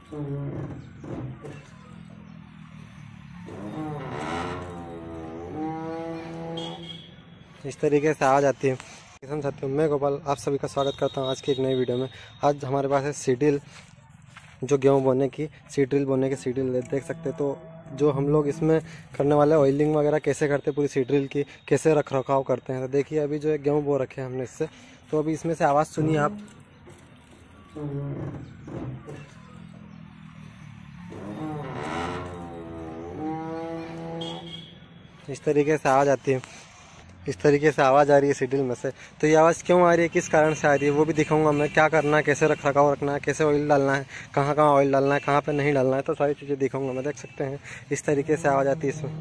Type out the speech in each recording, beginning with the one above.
इस तरीके से आवाज़ आती है। किसान साथियों, मैं गोपाल आप सभी का स्वागत करता हूं आज की एक नई वीडियो में। आज हमारे पास है सीड्रिल, जो गेहूं बोने की सीड्रिल बोने की सीड्रिल देख सकते हैं। तो जो हम लोग इसमें करने वाले ऑयलिंग वगैरह कैसे करते हैं, पूरी सीड्रिल की कैसे रख रखाव करते हैं। तो देखिए अभी जो है गेहूँ बो रखे हैं हमने इससे, तो अभी इसमें से आवाज़ सुनिए आप। इस तरीके से आवाज़ आती है, इस तरीके से आवाज़ आ रही है सीड्रिल में से। तो ये आवाज़ क्यों आ रही है, किस कारण से आ रही है, वो भी दिखाऊंगा मैं। क्या करना है, कैसे रख रखाव रखना है, कैसे ऑयल डालना है, कहाँ कहाँ ऑयल डालना है, कहाँ पे नहीं डालना है, तो सारी चीज़ें दिखाऊंगा मैं। देख सकते हैं इस तरीके से आवाज़ आती है इसमें,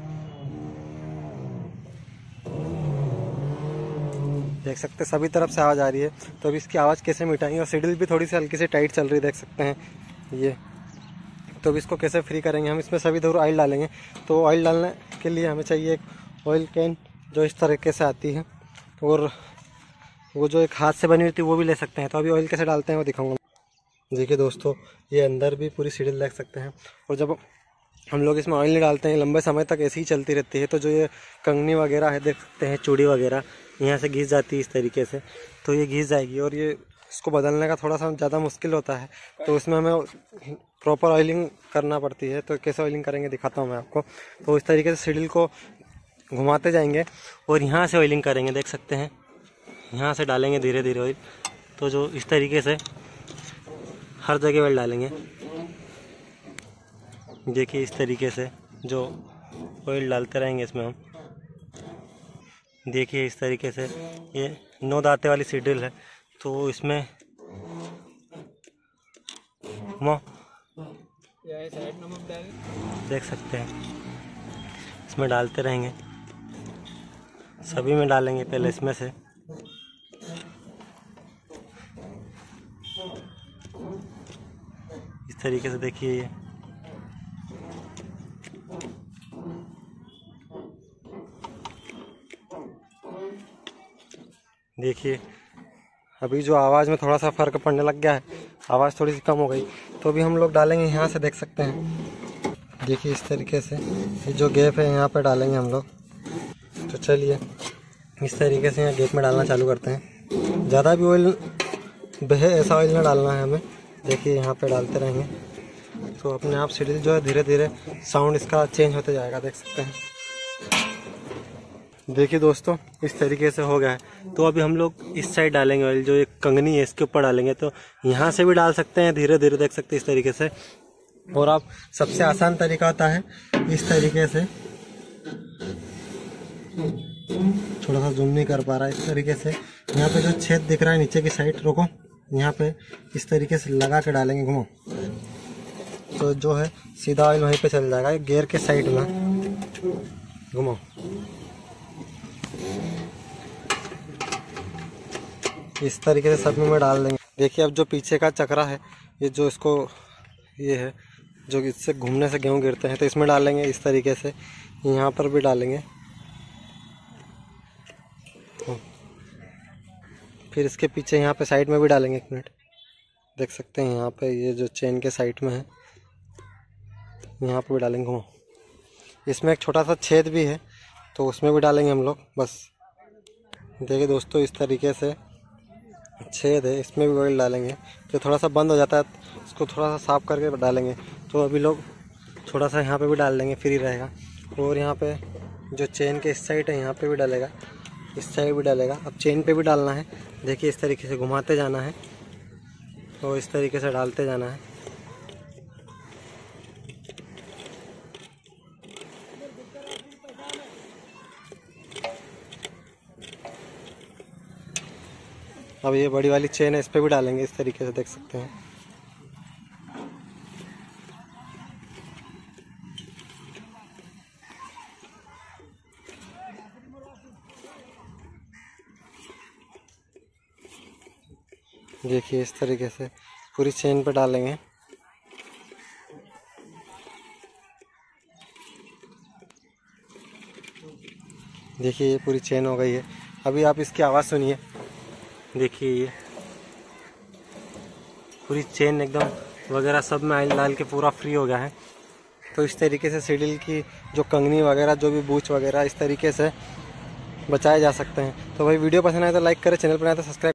देख सकते हैं सभी तरफ से आवाज़ आ रही है। तो अभी इसकी आवाज़ कैसे मिटाएंगे, और सीड्रिल भी थोड़ी सी हल्की सी टाइट चल रही है, देख सकते हैं ये। तो अभी इसको कैसे फ्री करेंगे, हम इसमें सभी दूर ऑयल डालेंगे। तो ऑयल डालने के लिए हमें चाहिए एक ऑयल कैन, जो इस तरीके से आती है, और वो जो एक हाथ से बनी हुई थी वो भी ले सकते हैं। तो अभी ऑयल कैसे डालते हैं वो दिखाऊंगा। देखिए दोस्तों, ये अंदर भी पूरी सीड्रिल देख सकते हैं। और जब हम लोग इसमें ऑयल नहीं डालते हैं, लंबे समय तक ऐसी ही चलती रहती है, तो जो ये कंगनी वगैरह है देख सकते हैं, चूड़ी वगैरह यहाँ से घिस जाती है इस तरीके से। तो ये घिस जाएगी, और ये इसको बदलने का थोड़ा सा ज़्यादा मुश्किल होता है। तो इसमें हमें प्रॉपर ऑयलिंग करना पड़ती है। तो कैसे ऑयलिंग करेंगे दिखाता हूँ मैं आपको। तो इस तरीके से सीड्रिल को घुमाते जाएंगे और यहाँ से ऑयलिंग करेंगे, देख सकते हैं यहाँ से डालेंगे धीरे धीरे ऑयल। तो जो इस तरीके से हर जगह ऑयल डालेंगे। देखिए इस तरीके से जो ऑयल डालते रहेंगे इसमें हम। देखिए इस तरीके से ये 9 दांते वाली सीड्रिल है, तो इसमें देख सकते हैं इसमें डालते रहेंगे, सभी में डालेंगे पहले इसमें से। इस तरीके से देखिए ये देखिए अभी जो आवाज़ में थोड़ा सा फ़र्क पड़ने लग गया है, आवाज़ थोड़ी सी कम हो गई। तो अभी हम लोग डालेंगे यहाँ से, देख सकते हैं। देखिए इस तरीके से ये जो गैप है यहाँ पे डालेंगे हम लोग। तो चलिए इस तरीके से यहाँ गैप में डालना चालू करते हैं। ज़्यादा भी ऑयल बहे ऐसा ऑयल ना डालना है हमें। देखिए यहाँ पे डालते रहेंगे, तो अपने आप सीड्रिल जो है धीरे धीरे साउंड इसका चेंज होते जाएगा, देख सकते हैं। देखिए दोस्तों इस तरीके से हो गया है। तो अभी हम लोग इस साइड डालेंगे ऑयल, जो एक कंगनी है इसके ऊपर डालेंगे। तो यहाँ से भी डाल सकते हैं धीरे धीरे, देख सकते हैं इस तरीके से। और आप सबसे आसान तरीका होता है इस तरीके से, थोड़ा सा जूम नहीं कर पा रहा है, इस तरीके से यहाँ पे जो छेद दिख रहा है नीचे की साइड, रोको, यहाँ पे इस तरीके से लगा के डालेंगे, घुमाओ। तो जो है सीधा ऑयल वहीं पे चल जाएगा, गियर के साइड में घुमाओ। इस तरीके से सब में डाल देंगे। देखिए अब जो पीछे का चक्रा है, ये जो इसको ये है जो इससे घूमने से गेहूँ गिरते हैं, तो इसमें डालेंगे इस तरीके से। यहाँ पर भी डालेंगे, फिर इसके पीछे यहाँ पे साइड में भी डालेंगे। एक मिनट, देख सकते हैं यहाँ पे ये जो चेन के साइड में है, यहाँ पे भी डालेंगे। घुमाओ। इसमें एक छोटा सा छेद भी है, तो उसमें भी डालेंगे हम लोग। बस देखिए दोस्तों इस तरीके से छेद है, इसमें भी ऑयल डालेंगे। तो थोड़ा सा बंद हो जाता है, इसको थोड़ा सा साफ करके डालेंगे। तो अभी लोग थोड़ा सा यहाँ पे भी डाल देंगे, फ्री रहेगा। और यहाँ पे जो चेन के इस साइड है यहाँ पे भी डालेगा, इस साइड भी डालेगा। अब चेन पे भी डालना है। देखिए इस तरीके से घुमाते जाना है, तो इस तरीके से डालते जाना है। अब ये बड़ी वाली चेन है, इस पे भी डालेंगे इस तरीके से, देख सकते हैं। देखिए इस तरीके से पूरी चेन पे डालेंगे। देखिए ये पूरी चेन हो गई है। अभी आप इसकी आवाज़ सुनिए। देखिए ये पूरी चेन एकदम वगैरह सब में ऑयल डाल के पूरा फ्री हो गया है। तो इस तरीके से सीडील की जो कंगनी वगैरह, जो भी बूच वगैरह, इस तरीके से बचाए जा सकते हैं। तो भाई वीडियो पसंद आए तो लाइक करें, चैनल पर आए तो सब्सक्राइब